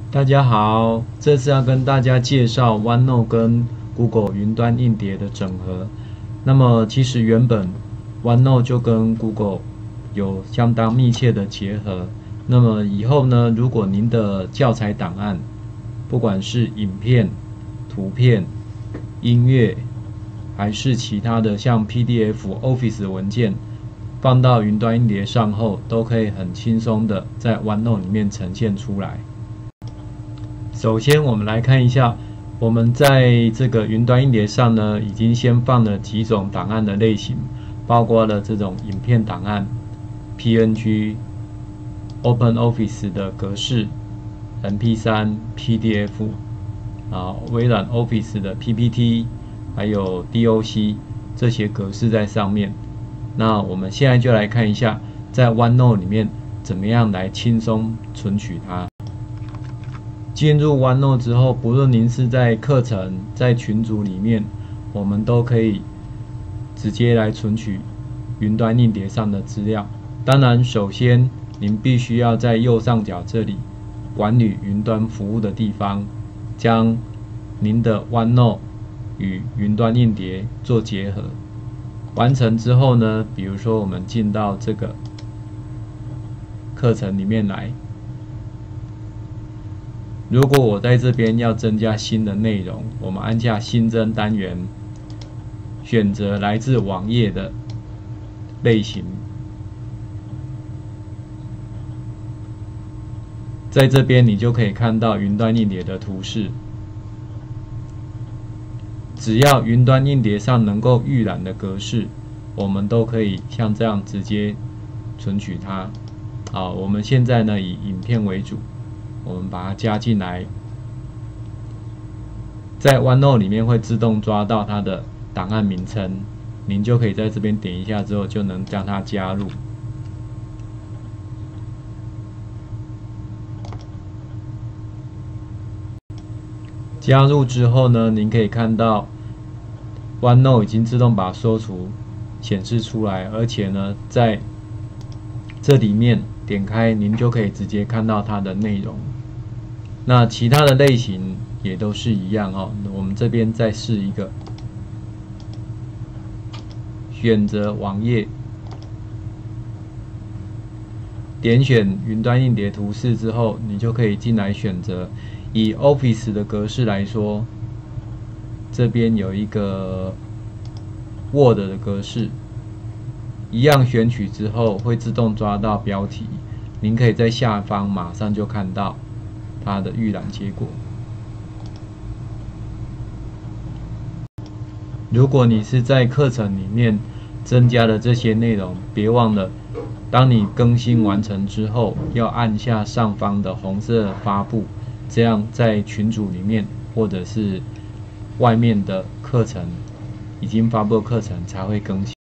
大家好，这次要跟大家介绍 OneNote 跟 Google 云端硬碟的整合。那么其实原本 OneNote 就跟 Google 有相当密切的结合。那么以后呢，如果您的教材档案，不管是影片、图片、音乐，还是其他的像 PDF、Office 文件，放到云端硬碟上后，都可以很轻松的在 OneNote 里面呈现出来。首先，我们来看一下，我们在这个云端硬碟上呢，已经先放了几种档案的类型，包括了这种影片档案、PNG、OpenOffice 的格式、MP3、PDF， 微软 Office 的 PPT， 还有 DOC 这些格式在上面。那我们现在就来看一下，在 OneNote 里面怎么样来轻松存取它。进入 OneNote 之后，不论您是在课程、在群组里面，我们都可以直接来存取云端硬碟上的资料。当然，首先您必须要在右上角这里管理云端服务的地方，将您的 OneNote 与云端硬碟做结合。完成之后呢，比如说我们进到这个课程里面来。如果我在这边要增加新的内容，我们按下新增单元，选择来自网页的类型，在这边你就可以看到云端硬碟的图示。只要云端硬碟上能够预览的格式，我们都可以像这样直接存取它。好，我们现在呢以影片为主。我们把它加进来，在 OneNote 里面会自动抓到它的档案名称，您就可以在这边点一下之后就能将它加入。加入之后呢，您可以看到 OneNote 已经自动把缩图显示出来，而且呢，在这里面点开，您就可以直接看到它的内容。那其他的类型也都是一样哦。我们这边再试一个，选择网页，点选云端硬碟图示之后，你就可以进来选择。以 Office 的格式来说，这边有一个 Word 的格式，一样选取之后会自动抓到标题，您可以在下方马上就看到它的预览结果。如果你是在课程里面增加了这些内容，别忘了，当你更新完成之后，要按下上方的红色发布，这样在群组里面或者是外面的课程已经发布的课程才会更新。